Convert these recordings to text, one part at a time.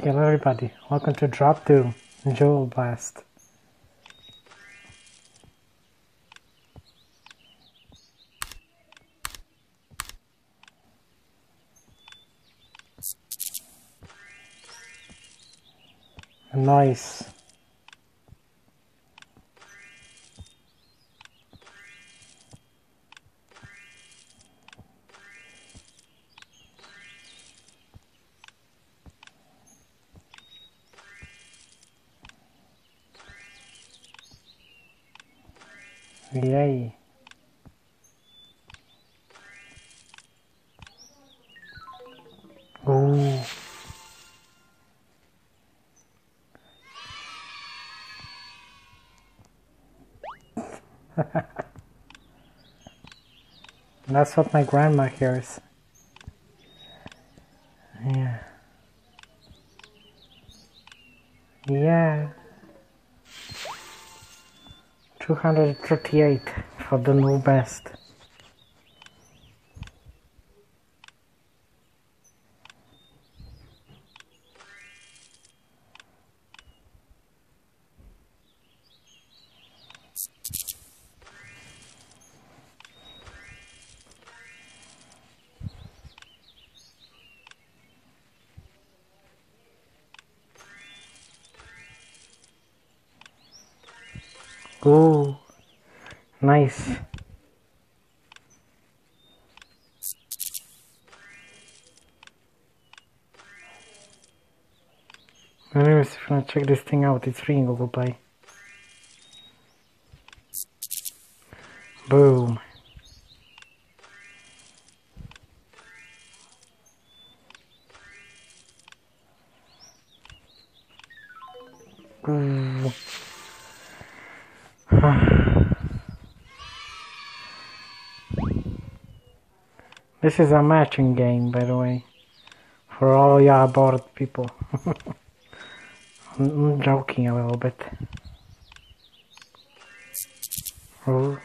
Hello everybody, welcome to Dropdom Jewel Blast. Nice. Yay. Ooh. That's what my grandma hears. Yeah. Yeah. 238 for the new best. Ooh, nice. Anyways, if you want to check this thing out, it's free in Google Play. Boom. Ooh. This is a matching game, by the way, for all ya bored people. I'm joking a little bit. Ooh.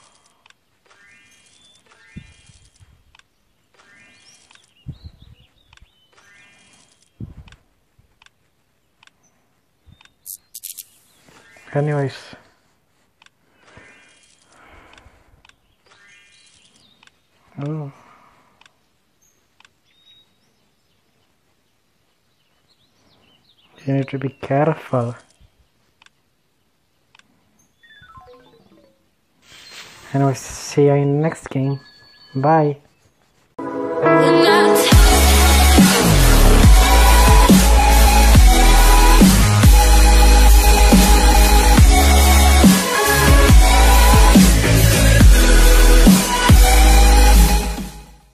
Anyways. Oh. You need to be careful. Anyways, see you in the next game. Bye.